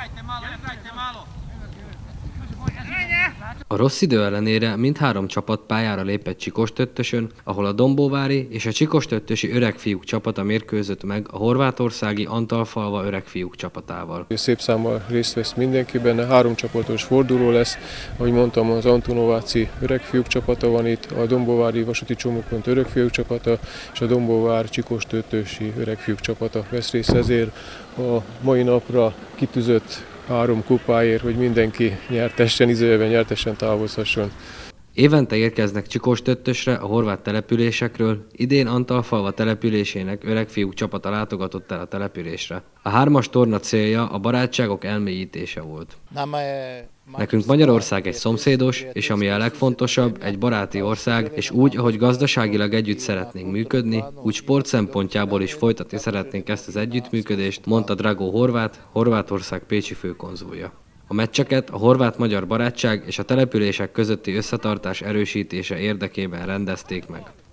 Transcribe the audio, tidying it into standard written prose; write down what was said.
A rossz idő ellenére mindhárom csapat pályára lépett Csikostöttösön, ahol a dombóvári és a csikostöttösi öregfiúk csapata mérkőzött meg a horvátországi Antalfalva öregfiúk csapatával. Szép számmal részt vesz mindenki benne, 3 csapatos forduló lesz. Ahogy mondtam, az Antonováci öregfiúk csapata van itt, a dombóvári vasúti csomópont öregfiúk csapata és a dombóvár csikostöttösi öregfiúk csapata vesz részt, ezért a mai napra kitűzött 3 kupáért, hogy mindenki nyertessen, idézőjelben nyertessen távozhasson. Évente érkeznek Csikostöttösre a horvát településekről, idén Antalfalva településének öregfiúk csapata látogatott el a településre. A 3-as torna célja a barátságok elmélyítése volt. Nekünk Magyarország egy szomszédos, és ami a legfontosabb, egy baráti ország, és úgy, ahogy gazdaságilag együtt szeretnénk működni, úgy sport szempontjából is folytatni szeretnénk ezt az együttműködést, mondta Dragó Horváth, Horvátország pécsi főkonzulja. A meccseket a horvát-magyar barátság és a települések közötti összetartás erősítése érdekében rendezték meg.